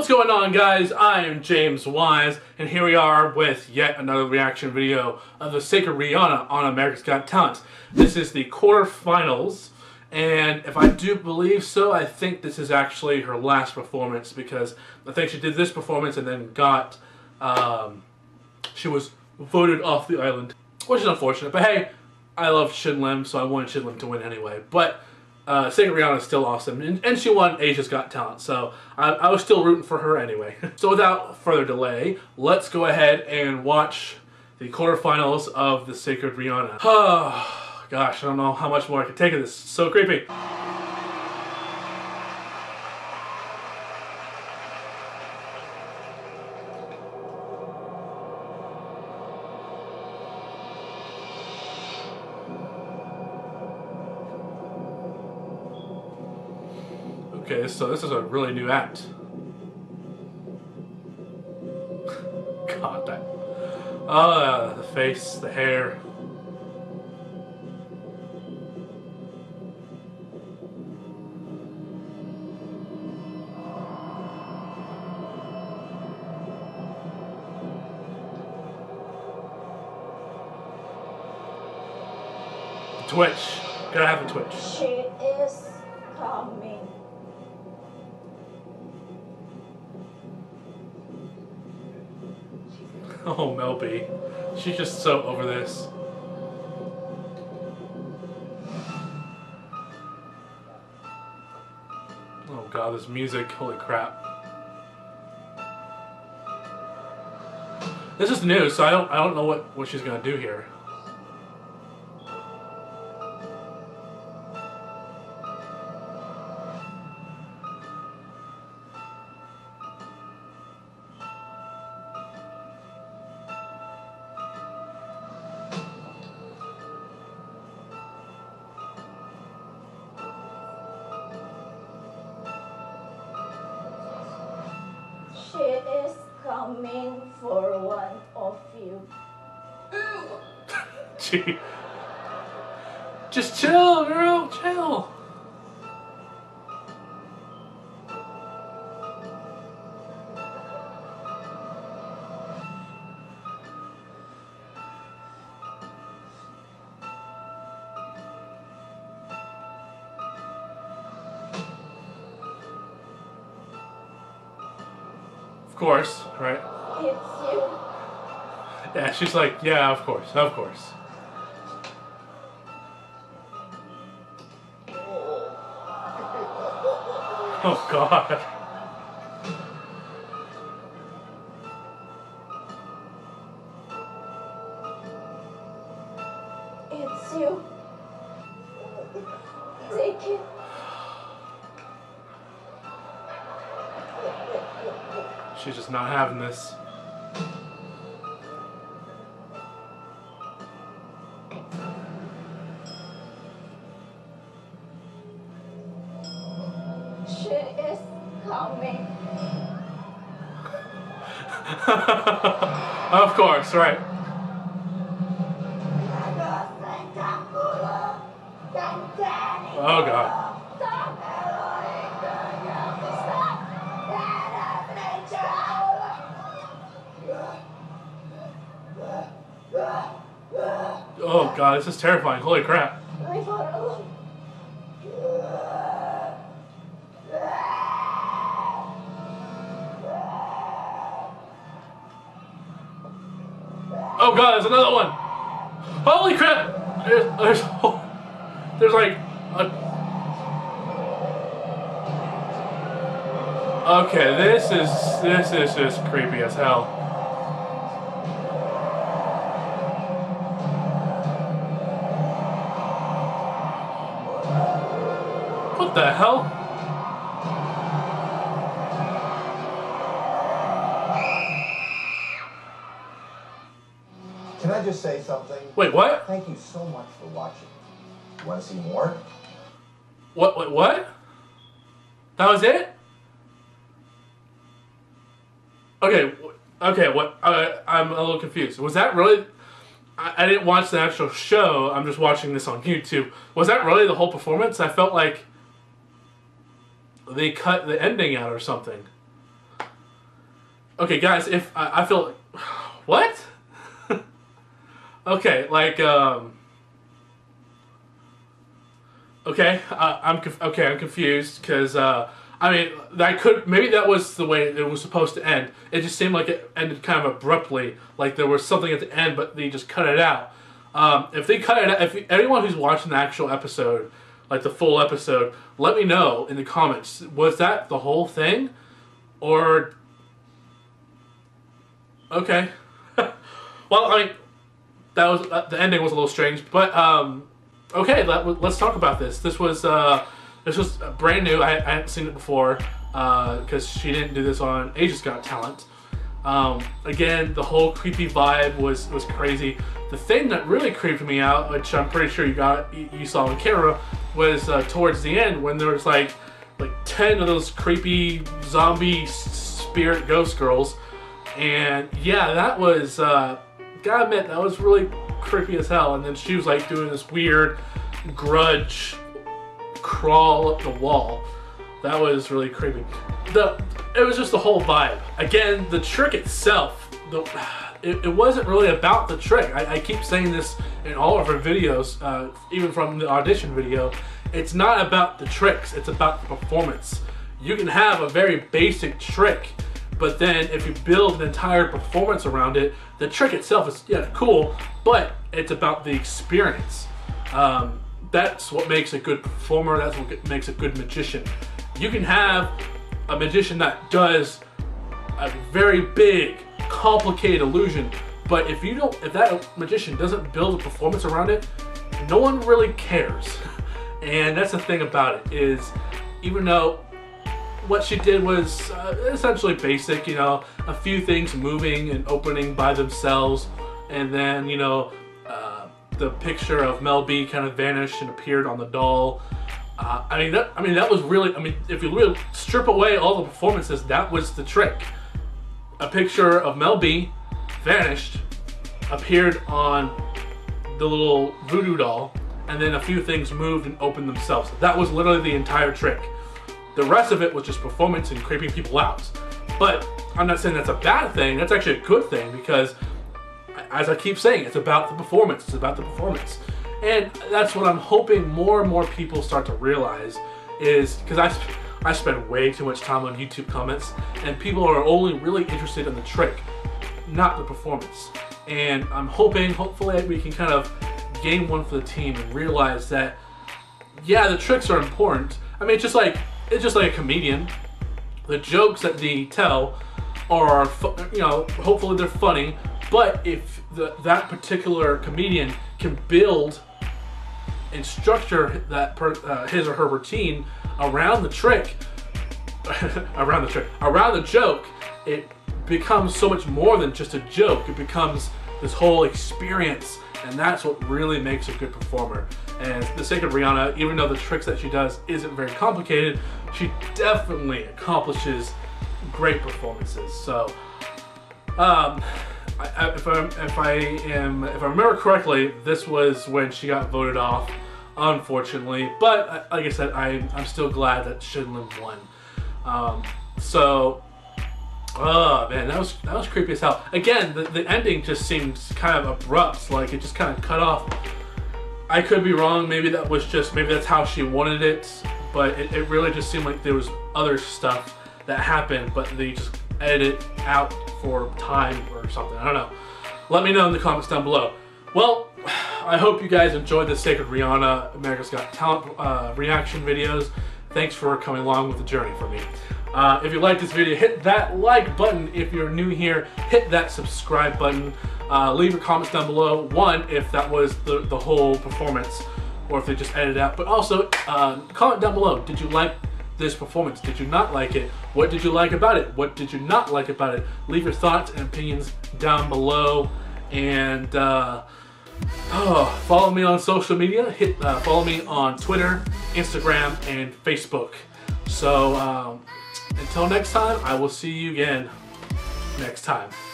What's going on, guys? I am James Wise, and here we are with yet another reaction video of the Sacred Rihanna on America's Got Talent. This is the quarterfinals, and if I do believe so, I think this is actually her last performance, because I think she did this performance and then got, she was voted off the island, which is unfortunate. But hey, I love Shin Lim, so I wanted Shin Lim to win anyway. But Sacred Rihanna is still awesome, and she won Asia's Got Talent, so I was still rooting for her anyway. So without further delay, let's go ahead and watch the quarterfinals of the Sacred Rihanna. Oh, gosh, I don't know how much more I can take of this. It's so creepy. Okay, so this is a really new act. God, that... Oh, the face, the hair. Twitch. Gotta have the Twitch. She is coming. Oh, Mel B. She's just so over this. Oh god, this music, holy crap. This is new, so I don't know what she's gonna do here. She is coming for one of you. Gee. Just chill, girl, chill. Of course, right? It's you. Yeah, she's like, yeah, of course, of course. Oh god. It's you. Take it. She's just not having this. She is coming. Of course, right. Oh god. Oh god, this is terrifying. Holy crap. Leave her alone. Oh god, there's another one. Holy crap. There's like a... Okay, this is just creepy as hell. What the hell? Can I just say something? Wait, what? Thank you so much for watching. You want to see more? What? That was it? Okay, what? I'm a little confused. Was that really... I didn't watch the actual show, I'm just watching this on YouTube. Was that really the whole performance? I felt like they cut the ending out or something. Okay, guys, if I feel what? Okay, like okay, I'm confused because I mean maybe that was the way it was supposed to end. It just seemed like it ended kind of abruptly, like there was something at the end, but they just cut it out. If they cut it out, if anyone who's watching the actual episode, like the full episode, let me know in the comments. Was that the whole thing, or okay? Well, I mean, that was the ending was a little strange, but okay. Let's talk about this. This was brand new. I hadn't seen it before because she didn't do this on Asia's Got Talent. Again, the whole creepy vibe was crazy. The thing that really creeped me out, which I'm pretty sure you saw on camera, was towards the end when there was like 10 of those creepy zombie spirit ghost girls, and yeah, that was gotta admit that was really creepy as hell. And then she was like doing this weird grudge crawl up the wall. That was really creepy. It was just the whole vibe. Again, the trick itself, it wasn't really about the trick. I keep saying this in all of her videos, even from the audition video. It's not about the tricks, it's about the performance. You can have a very basic trick, but then if you build an entire performance around it, the trick itself is cool, but it's about the experience. That's what makes a good performer, that's what makes a good magician. You can have a magician that does a very big, complicated illusion, but if that magician doesn't build a performance around it, no one really cares. And that's the thing about it, is even though what she did was essentially basic, you know, a few things moving and opening by themselves, and then, you know, the picture of Mel B kind of vanished and appeared on the doll. I mean that was really, if you really strip away all the performances, that was the trick. A picture of Mel B vanished, appeared on the little voodoo doll, and then a few things moved and opened themselves. That was literally the entire trick. The rest of it was just performance and creeping people out. But I'm not saying that's a bad thing, that's actually a good thing, because as I keep saying, it's about the performance, it's about the performance. And that's what I'm hoping more and more people start to realize, is because I spend way too much time on YouTube comments, and people are only really interested in the trick, not the performance. And I'm hopefully we can kind of gain one for the team and realize that, yeah, the tricks are important. I mean, it's just like a comedian. The jokes that they tell are, you know, hopefully they're funny, but if that particular comedian can build and structure that his or her routine around the trick, around the joke, it becomes so much more than just a joke. It becomes this whole experience, and that's what really makes a good performer. And the Sacred Rihanna, even though the tricks that she does isn't very complicated, she definitely accomplishes great performances. So, if I remember correctly, this was when she got voted off, unfortunately. But like I said, I'm still glad that Shinlin won. Oh man, that was creepy as hell. Again, the ending just seems kind of abrupt, like it just kind of cut off. I could be wrong, maybe that's how she wanted it, but it really just seemed like there was other stuff that happened, but they just edited it out for time or something. I don't know. Let me know in the comments down below. Well, I hope you guys enjoyed the Sacred Rihanna America's Got Talent reaction videos. Thanks for coming along with the journey for me. If you like this video, hit that like button. If you're new here, hit that subscribe button. Leave your comments down below. One, if that was the whole performance, or if they just edited out. But also, comment down below. Did you like this performance? Did you not like it? What did you like about it? What did you not like about it? Leave your thoughts and opinions down below. And follow me on social media. Follow me on Twitter, Instagram, and Facebook. So until next time, I will see you again next time.